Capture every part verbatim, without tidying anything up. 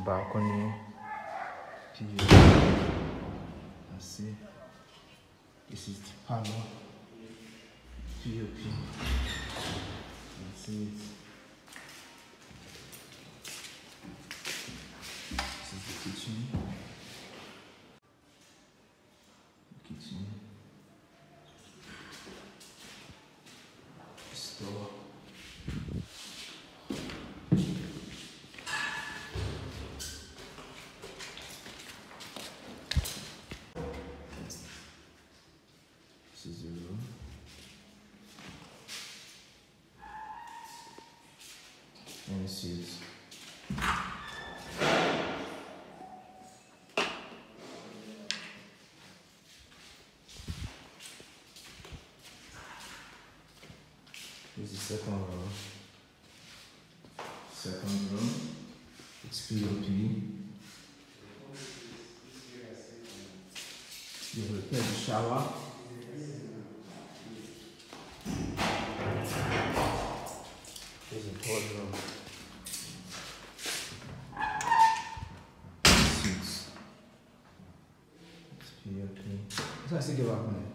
balcony, P O P. Let's see. This is the parlor, P O P. Let's see it. This is the kitchen. The kitchen. Store. This is the room. And this is This is the second room. Second room. It's P O P. You prepare the shower. There's a third room. Six. It's P O P. What's that still back on?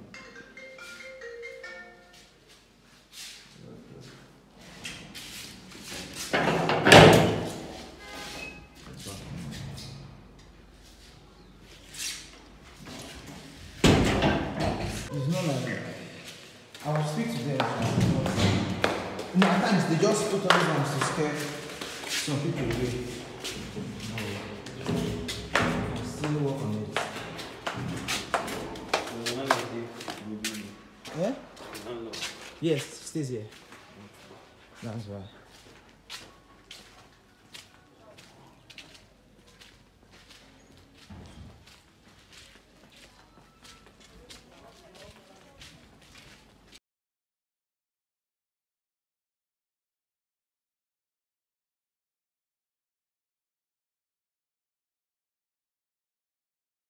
It's not like that. I will speak to them. No, at times they just put on them to scare some people away. No. I'll still work on it. Yeah? Yes, stays here. That's right.